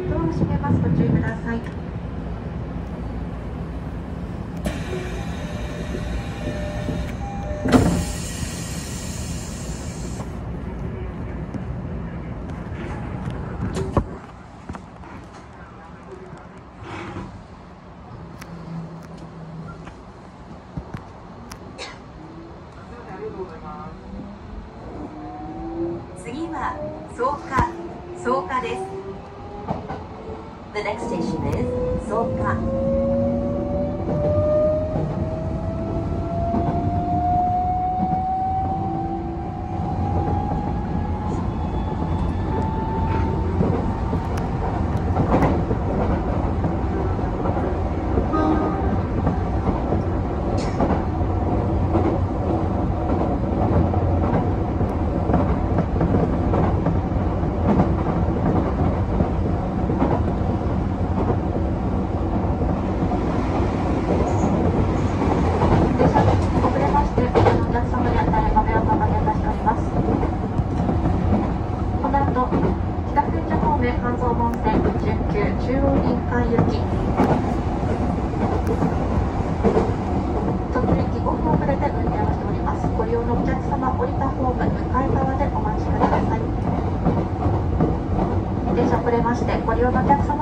ドアを閉めます。ご注意ください。次は草加です。The next station is 草加。半蔵門線準急中央林間行き特急5分遅れて運転をしております。ご利用のお客様、降りたホーム向かい側でお待ちください。電車遅れましてご利用のお客様